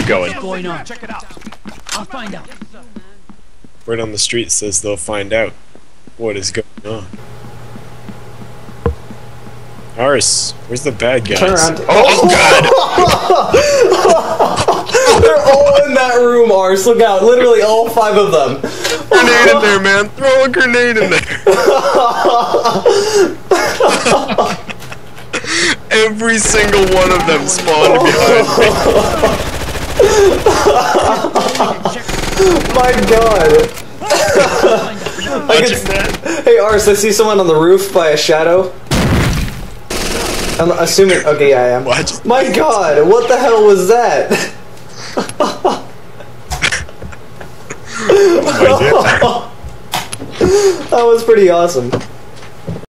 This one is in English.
keep going. What's going on? Check it out. I'll find out. Word on the street says they'll find out what is going on. Ars, where's the bad guys? Turn around. Oh god! They're all in that room, Ars. Look out. Literally all 5 of them. Grenade in there, man! Throw a grenade in there! Every single one of them spawned behind me. My god. Hey, Ars, I see someone on the roof by a shadow. I'm assuming. Okay, yeah, I am. What? My god, what the hell was that? Oh my god. That was pretty awesome.